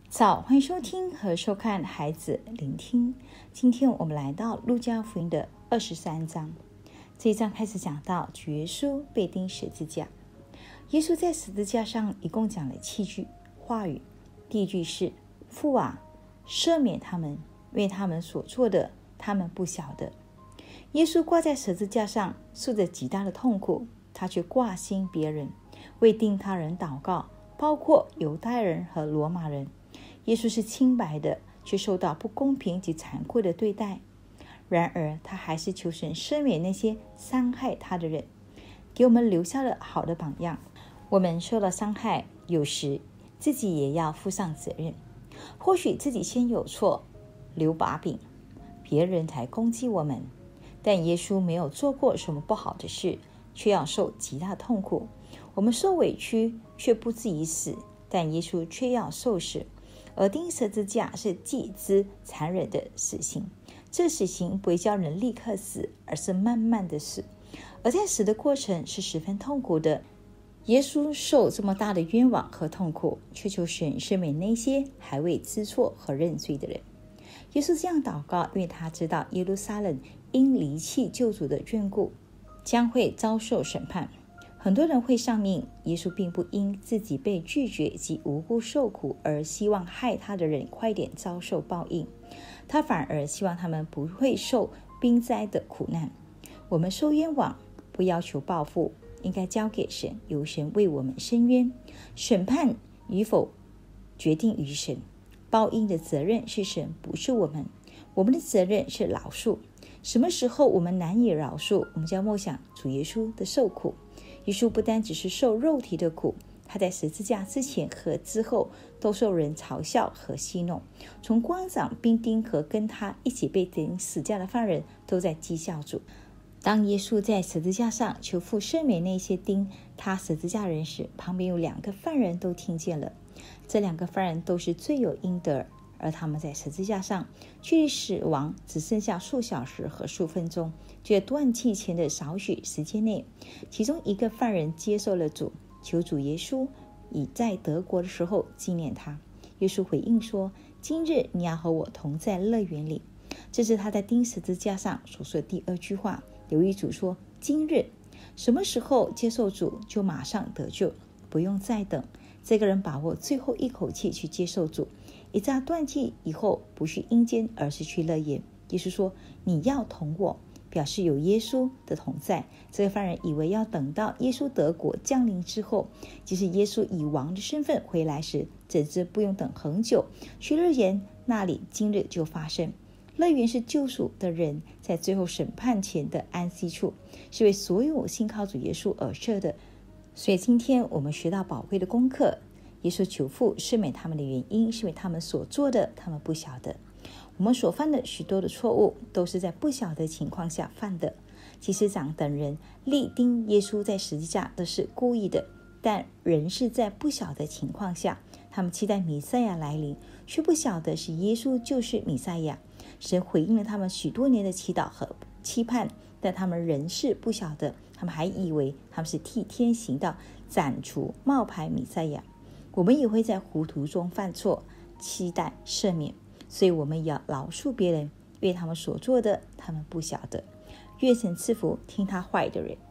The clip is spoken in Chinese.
早，欢迎收听和收看孩子聆听。今天我们来到路加福音的23章，这一章开始讲到主耶稣被钉十字架。耶稣在十字架上一共讲了7句话语。第一句是：父啊，赦免他们，因为他们所做的，他们不晓得。耶稣挂在十字架上，受着极大的痛苦，他却挂心别人，为钉他人祷告，包括犹太人和罗马人。耶稣是清白的，却受到不公平及残酷的对待。然而他还是求神赦免那些伤害他的人，给我们留下了好的榜样。我们受了伤害，有时自己也要负上责任。或许自己先有错，留把柄，别人才攻击我们。但耶稣没有做过什么不好的事，却要受极大痛苦。我们受委屈却不至于死，但耶稣却要受死。而钉十字架是极之残忍的死刑，这死刑不会叫人立刻死，而是慢慢的死，而在死的过程是十分痛苦的。耶稣受这么大的冤枉和痛苦，却求神赦免那些还未知错和认罪的人。耶稣这样祷告，因为他知道耶路撒冷因离弃救主的眷顾，将会遭受审判。很多人会丧命，耶稣并不因自己被拒绝及无辜受苦而希望害他的人快点遭受报应，他反而希望他们不会受兵灾的苦难。我们受冤枉，不要求报复，应该交给神，由神为我们伸冤。审判与否决定于神，报应的责任是神，不是我们。我们的责任是饶恕。什么时候我们难以饶恕，我们就要默想主耶稣的受苦。耶稣不单只是受肉体的苦，他在十字架之前和之后都受人嘲笑和戏弄。从官长、兵丁和跟他一起被钉死架的犯人都在讥笑主。当耶稣在十字架上求父赦免那些钉他十字架人时，旁边有2个犯人都听见了。这2个犯人都是罪有应得，而他们在十字架上距离死亡只剩下数小时和数分钟，就在断气前的少许时间内，其中一个犯人接受了主，求主耶稣以在德国的时候纪念他。耶稣回应说：今日你要和我同在乐园里。这是他在钉十字架上所说的第2句话。由于主说今日，什么时候接受主就马上得救，不用再等。这个人把握最后一口气去接受主，一扎断气以后不去阴间，而是去乐园。耶稣说你要同我，表示有耶稣的同在。这个犯人以为要等到耶稣得国降临之后，即使耶稣以王的身份回来时，怎知不用等很久，去乐园那里今日就发生。乐园是救赎的人在最后审判前的安息处，是为所有信靠主耶稣而设的。所以今天我们学到宝贵的功课。耶稣求父赦免他们的原因，是因为他们所做的他们不晓得。我们所犯的许多的错误都是在不晓得情况下犯的。祭司长等人立钉耶稣在十字架都是故意的，但人是在不晓得情况下，他们期待弥赛亚来临，却不晓得是耶稣就是弥赛亚。神回应了他们许多年的祈祷和期盼，但他们仍是不晓得，他们还以为他们是替天行道，斩除冒牌弥赛亚。我们也会在糊涂中犯错，期待赦免，所以我们也要饶恕别人，因为他们所做的他们不晓得。愿神赐福听他话语的人。